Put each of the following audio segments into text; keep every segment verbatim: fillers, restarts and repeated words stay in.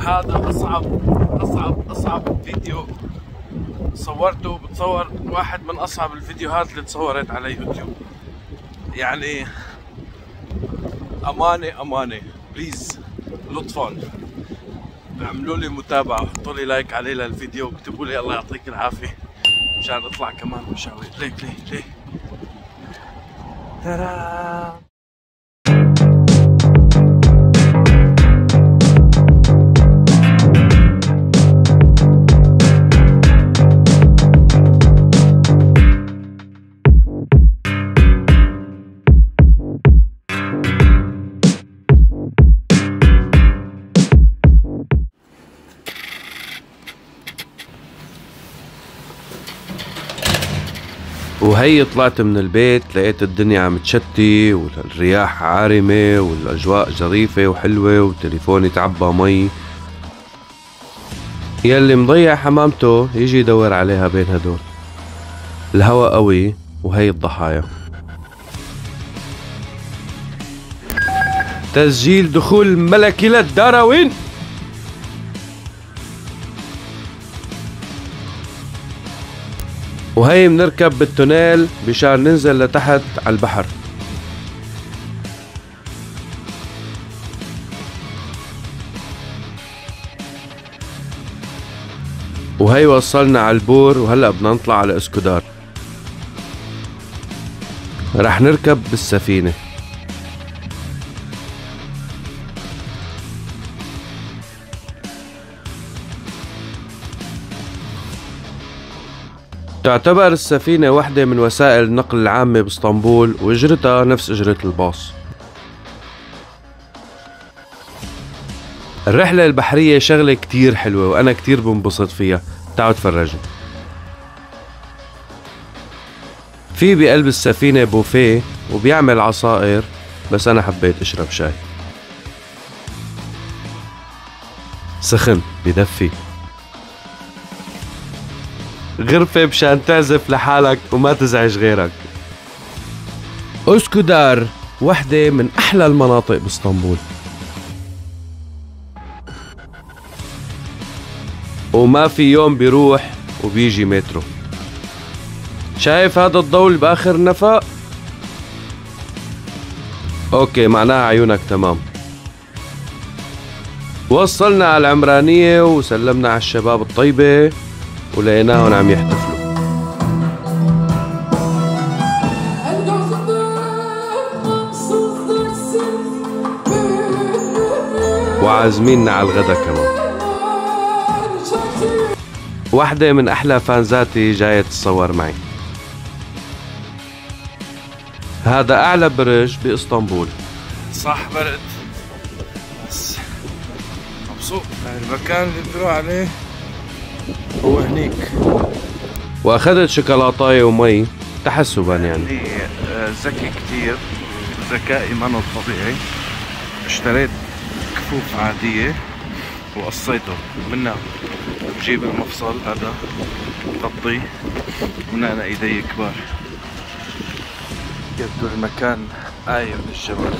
هذا أصعب أصعب أصعب فيديو صورته. بتصور واحد من أصعب الفيديوهات اللي تصورت على يوتيوب. يعني أمانة أمانة بليز لطفا اعملوا لي متابعة وحطوا لي لايك عليه للفيديو واكتبوا لي الله يعطيك العافية مشان اطلع كمان مشاوير. ليك ليه ليه ترى وهي طلعت من البيت لقيت الدنيا عم تشتي والرياح عارمة والأجواء ظريفة وحلوة وتليفوني تعبى مي. يلي مضيع حمامته يجي يدور عليها بين هدول. الهوا قوي وهي الضحايا. تسجيل دخول ملكي للداراوين. وهي منركب بالتونيل مشان ننزل لتحت على البحر. وهي وصلنا على البور وهلأ بدنا نطلع على اسكودار. رح نركب بالسفينة. تعتبر السفينة واحدة من وسائل النقل العامة باسطنبول واجرتها نفس اجرة الباص. الرحلة البحرية شغلة كتير حلوة وانا كتير بنبسط فيها. تعالوا تفرجوا. في بقلب السفينة بوفيه وبيعمل عصائر بس انا حبيت اشرب شاي. سخن بدفي. غرفة مشان تعزف لحالك وما تزعج غيرك. اسكودار وحدة من أحلى المناطق باسطنبول. وما في يوم بيروح وبيجي مترو. شايف هذا الضوء اللي بآخر النفق؟ اوكي معناها عيونك تمام. وصلنا على العمرانية وسلمنا على الشباب الطيبة ولقيناهم عم يحتفلوا. وعازميننا على الغدا كمان. واحدة من أحلى فانزاتي جاية تتصور معي. هذا أعلى برج بإسطنبول. صح برد بس مبسوط. المكان اللي بتروح عليه هو هنيك. واخذت شوكولاتاية ومي تحسبا يعني. ذكي كتير ذكائي منه طبيعي. اشتريت كفوف عادية وقصيته منها بجيب المفصل هذا بغطيه من انا ايدي كبار. يبدو المكان آية من الجبل.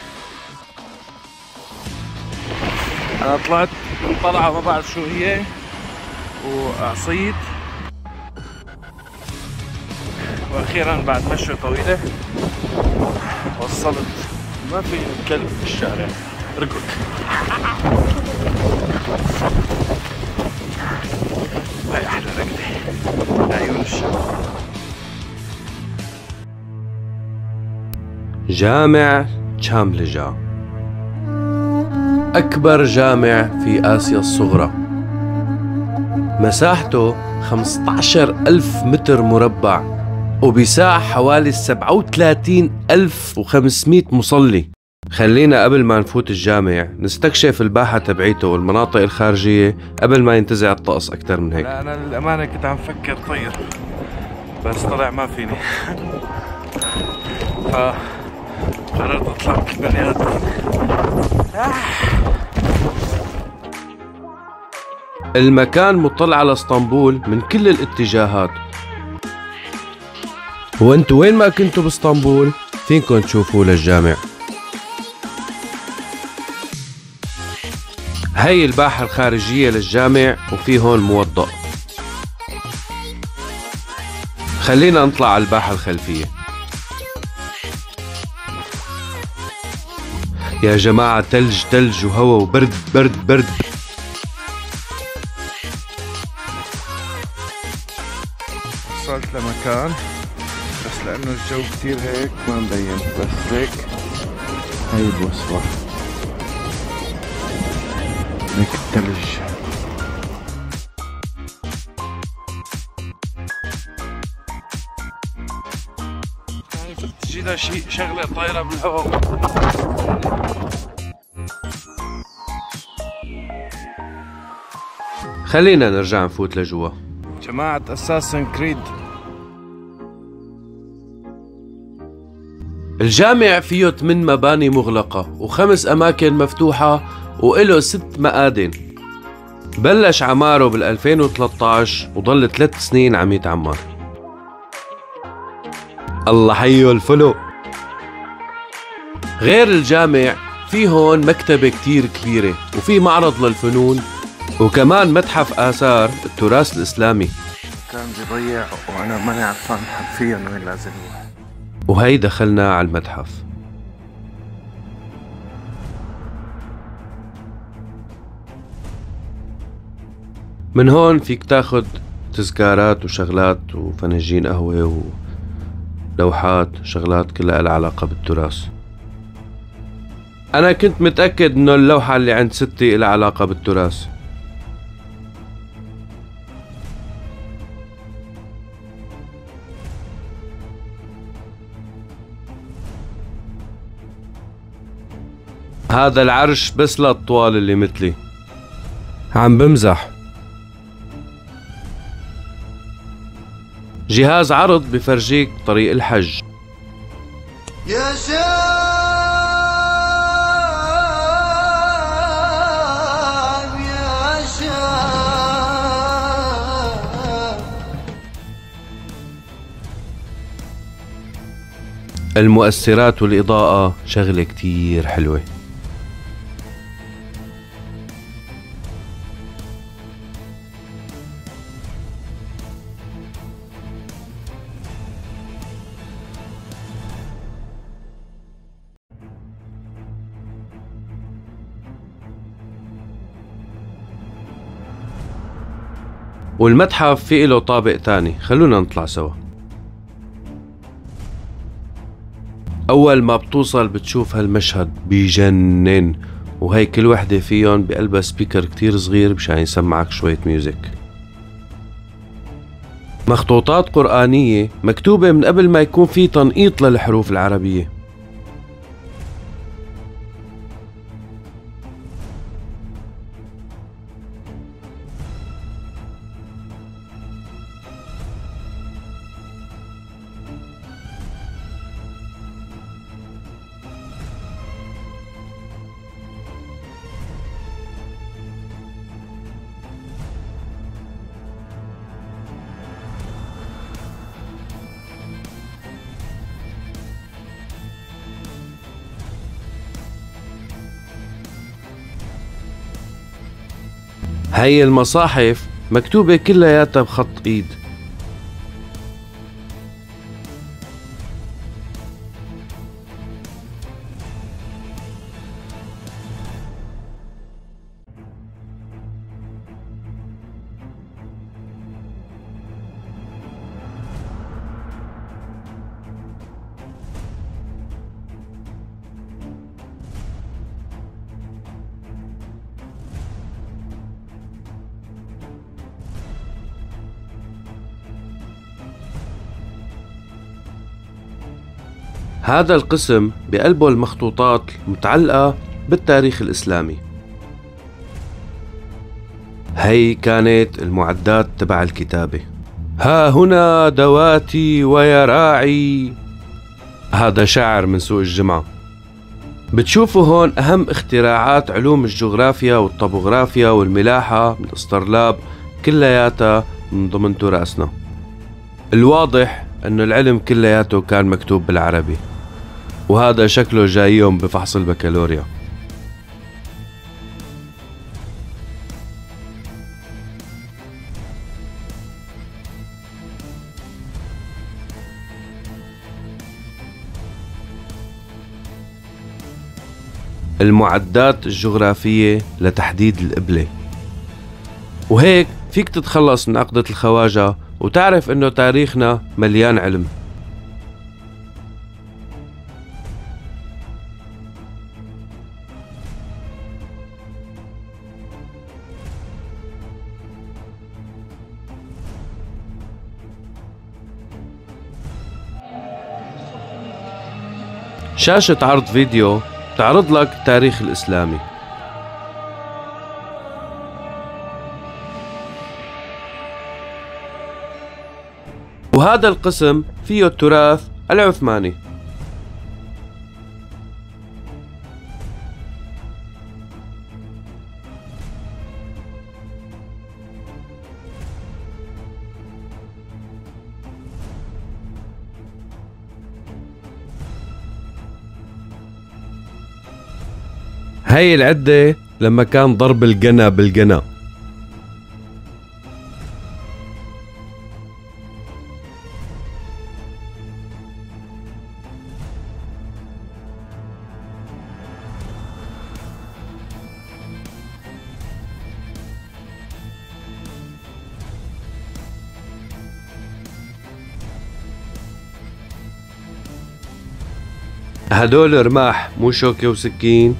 انا طلعت طلعة ما بعرف شو هي وعصيت. واخيرا بعد مشوة طويلة وصلت. ما في كلب في الشارع. ارقد. هاي احلى رقدة عيون الشباب. جامع تشاملجا اكبر جامع في اسيا الصغرى. مساحته خمسة عشر ألف متر مربع وبيساع حوالي سبعة وثلاثين ألف وخمسمئة مصلي. خلينا قبل ما نفوت الجامع نستكشف الباحة تبعيته والمناطق الخارجية قبل ما ينتزع الطقس أكتر من هيك. لا أنا للأمانة كنت عم فكر طير بس طلع ما فيني. فقررت أطلع كبني آدم. المكان مطل على اسطنبول من كل الاتجاهات. وانتو وين ما كنتوا باسطنبول فينكم تشوفوا للجامع. هي الباحة الخارجية للجامع وفي هون موضأ. خلينا نطلع على الباحة الخلفية. يا جماعة تلج تلج وهوا وبرد برد برد. وصلت لمكان بس لأنه الجو كتير هيك ما مبين، بس هيك هاي الوصفة، هيك التلج. تجي لها شيء شغلة طايرة بالهواء. خلينا نرجع نفوت لجوا. جماعة أساسن كريد. الجامع فيه ثمان مباني مغلقة وخمس أماكن مفتوحة وإله ست مآذن. بلش عماره بال ألفين وثلاثة عشر وضل ثلاث سنين عم يتعمر. الله حيو الفلو. غير الجامع في هون مكتبة كتير كبيرة وفي معرض للفنون وكمان متحف آثار التراث الإسلامي. كان بيضيع وأنا ماني عارفان حرفيا وين لازم نروح. وهي دخلنا على المتحف. من هون فيك تاخد تذكارات وشغلات وفناجين قهوة ولوحات شغلات كلها لها علاقة بالتراث. أنا كنت متأكد إنه اللوحة اللي عند ستي لها علاقة بالتراث. هذا العرش بس للطوال اللي مثلي. عم بمزح. جهاز عرض بفرجيك طريق الحج. يا شام يا شام. المؤثرات والإضاءة شغلة كتير حلوة. والمتحف في له طابق تاني، خلونا نطلع سوا. أول ما بتوصل بتشوف هالمشهد بيجنن، وهي كل وحدة فيهم بقلبها سبيكر كتير صغير مشان يسمعك شوية ميوزك. مخطوطات قرآنية مكتوبة من قبل ما يكون في تنقيط للحروف العربية. هي المصاحف مكتوبة كلياتها بخط ايد. هذا القسم بقلبه المخطوطات متعلقة بالتاريخ الإسلامي. هي كانت المعدات تبع الكتابة. ها هنا دواتي ويراعي. هذا شاعر من سوق الجمعة. بتشوفوا هون أهم اختراعات علوم الجغرافيا والطبوغرافيا والملاحة من الاسطرلاب، كلياتها من ضمن تراثنا. الواضح أنه العلم كلياته كان مكتوب بالعربي، وهذا شكله جايهم بفحص البكالوريا. المعدات الجغرافية لتحديد القبلة. وهيك فيك تتخلص من عقدة الخواجة وتعرف انه تاريخنا مليان علم. شاشة عرض فيديو تعرض لك التاريخ الإسلامي. وهذا القسم فيه التراث العثماني. هاي العدة لما كان ضرب القنا بالقنا. هدول رماح مو شوكة وسكين.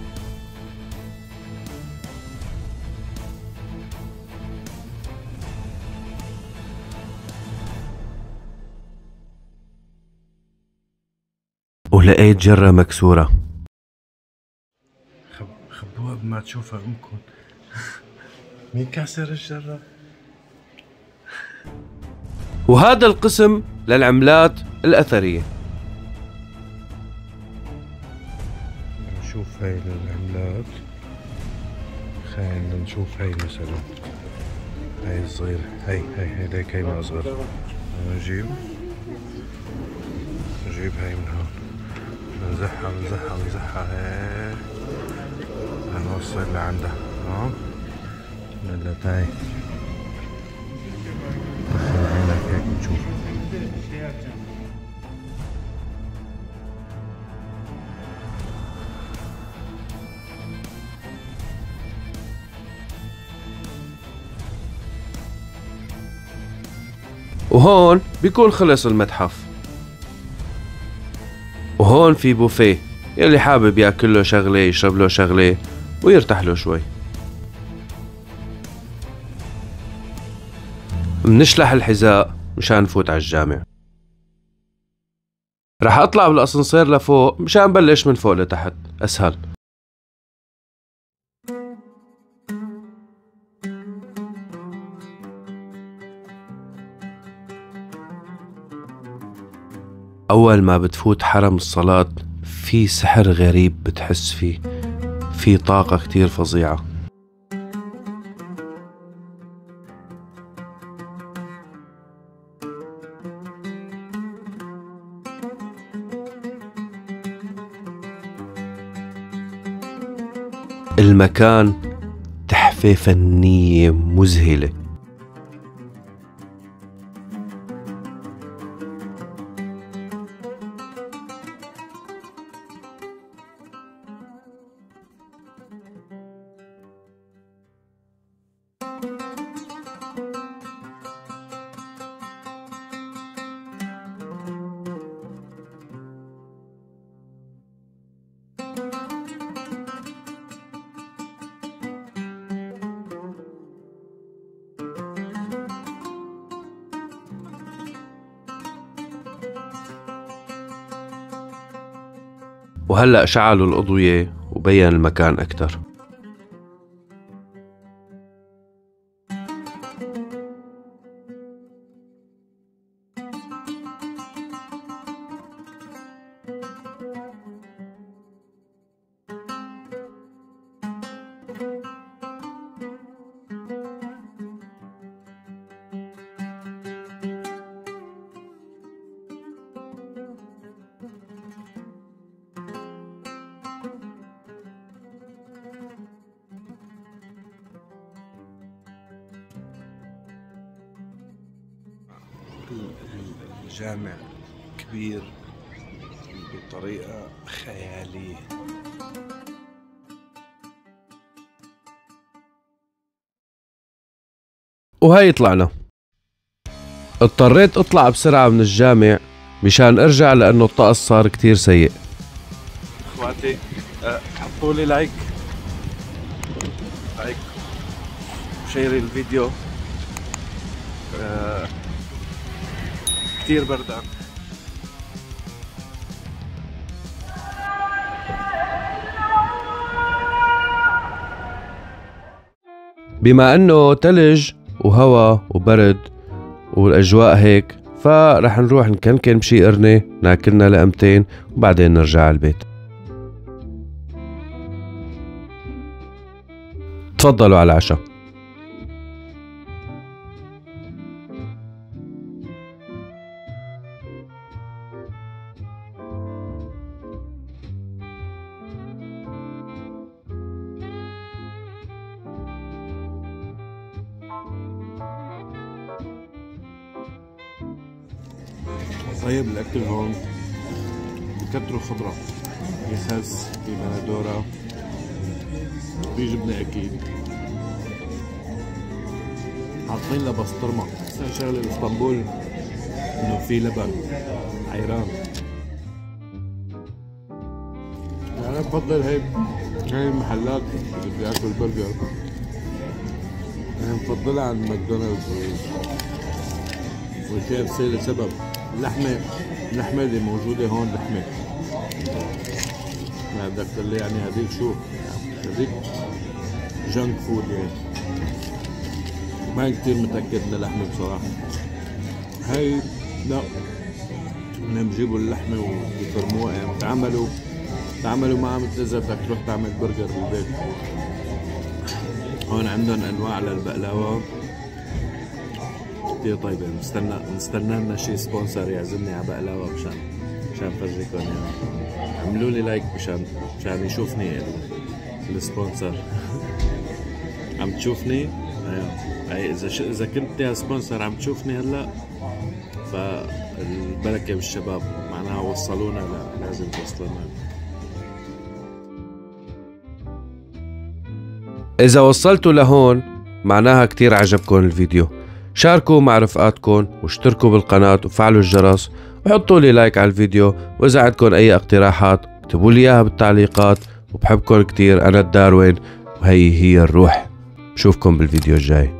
ولقيت جرة مكسورة. خب... خبوها قبل ما تشوفها أمكم. مين كسر الجرة؟ وهذا القسم للعملات الأثرية. نشوف هاي العملات. خلينا نشوف هاي مثلا. هاي الصغيرة. هاي هاي هاي ليك هاي ما أصغر. نجيب نجيب هاي من هون. نزحها نزحها نزحها هيك لنوصل لعندها. تمام. هلا تعي دخل عينك هيك بتشوف. وهون بيكون خلص المتحف. وهون في بوفيه، يلي حابب ياكل له شغله يشرب له شغله ويرتاح له شوي. منشلح الحذاء مشان نفوت على الجامع. رح اطلع بالاسانسير لفوق مشان بلش من فوق لتحت اسهل. أول ما بتفوت حرم الصلاة في سحر غريب بتحس فيه، في طاقة كتير فظيعة. المكان تحفة فنية مذهلة. وهلأ شعلوا الأضوية وبين المكان أكتر. الجامع كبير بطريقة خيالية. وهي طلعنا. اضطريت اطلع بسرعة من الجامع مشان ارجع لانه الطقس صار كتير سيء. اخواتي أه حطوا لي لايك لايك وشير الفيديو. أه كتير بردان. بما انه تلج وهوا وبرد والاجواء هيك، فرح نروح نكنكن بشي قرنة ناكلنا لقمتين وبعدين نرجع على البيت. تفضلوا على العشاء. طيب الأكل هون بكتروا خضرة، في خس، في بندورة، في جبنة أكيد، حاطين لها بسطرمة. أحسن شغلة باسطنبول إنه في لبن عيران. أنا بفضل هيك هاي المحلات اللي بدي آكل برجر، أنا بفضلها عن ماكدونالدز والكي اف سي لسبب اللحمة اللحمة اللي موجودة هون لحمة، ما بدك تقول لي يعني هذيك شو؟ هذيك جانك فود يعني، ما كتير متأكد من اللحمة بصراحة. هاي لا، بدهم يجيبوا اللحمة ويفرموها يعني، تعاملوا تعاملوا معها مثل إذا بدك تروح تعمل برجر بالبيت. هون عندهم أنواع للبقلاوة كتير طيبة. نستنى نستنى لنا شي سبونسر يعزمني على بقلاوة مشان مشان فرجيكم يعني. عملوا لي لايك مشان مشان يشوفني السبونسر. عم تشوفني؟ ايوه. هي اذا ش... اذا كنت يا سبونسر عم تشوفني هلا، فالبركة بالشباب، معناها وصلونا ل... لازم توصلونا. إذا وصلتوا لهون معناها كتير عجبكم الفيديو. شاركوا مع رفقاتكم واشتركوا بالقناة وفعلوا الجرس وحطوا لي لايك على الفيديو. وإذا عندكم أي اقتراحات اكتبوا لي إياها بالتعليقات. وبحبكم كتير. أنا الداروين وهي هي الروح. بشوفكم بالفيديو الجاي.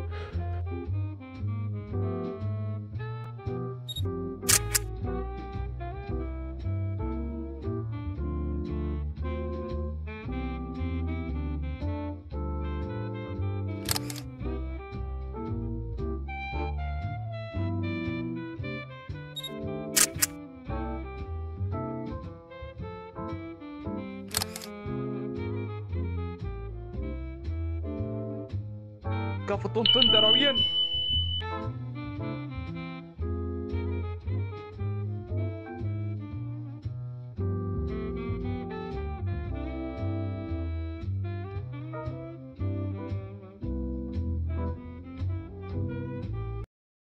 كفطون تندر وين